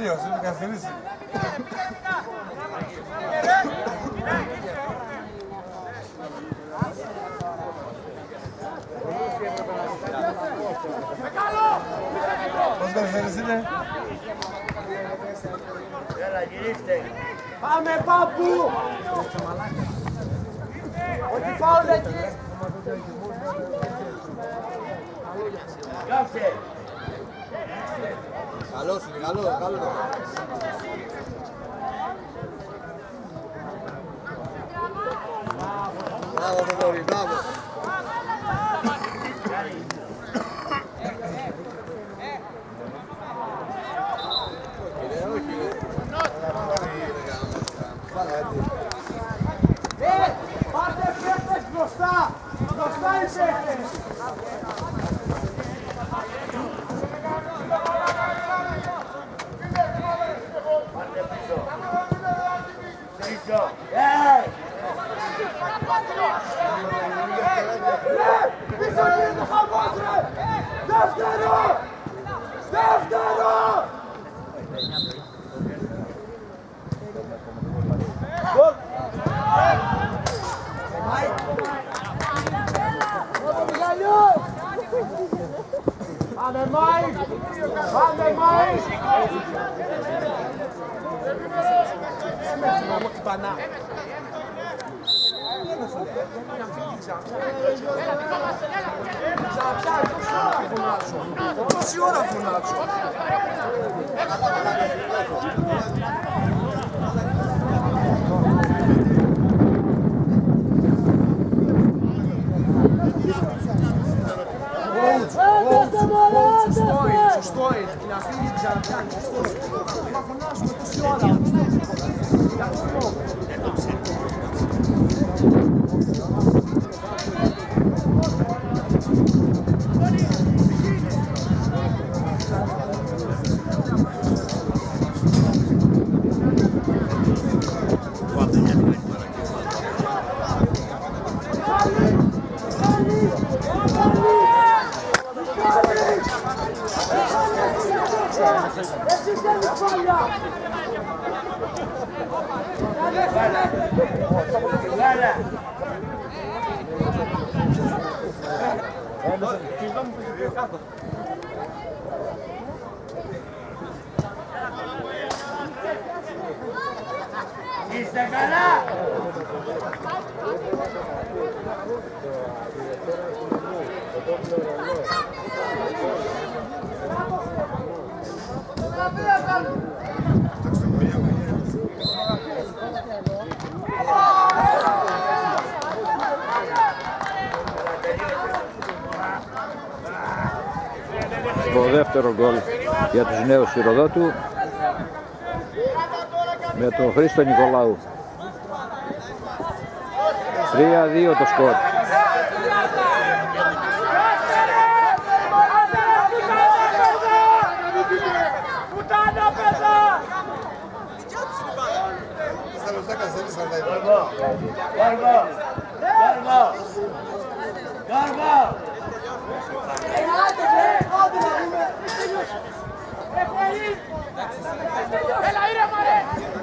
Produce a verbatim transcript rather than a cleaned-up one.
τελείωσε, είναι καθυστερήσει. Πώς καθυστερήσει είναι? Έλα, γυρίστε. Πάμε, πάπου! Όχι φάουλ εκεί! Κάψε. Καλός είναι, καλό, καλό. Μπράβο, Θοδωρή, μπράβο. Πάτε παίχτες μπροστά! Μπροστά οι παίχτες! Πάτε πίσω. Πίσω. Ε! Πίσω είναι το χαμός ρε! Δεύτερο! Δεύτερο! Πάμε Μάικ! Πάμε Μάικ! Πόση ώρα φωνάξω. Σωστό είναι, σωστό είναι. Να φύγει ξαναπιάνει, σωστό είναι. Μα φωνάζουμε τόση ώρα. Εσύ θέλεις φάλια! Βάλα. Είστε καλά! Το δεύτερο γκολ για τους νέους στη Ροδότου με τον Χρήστο Νικολάου. τρία δύο το σκορ. Γόργο! Γόργο! Γόργο! Γόργο! Έλα, ήρεμα ρε!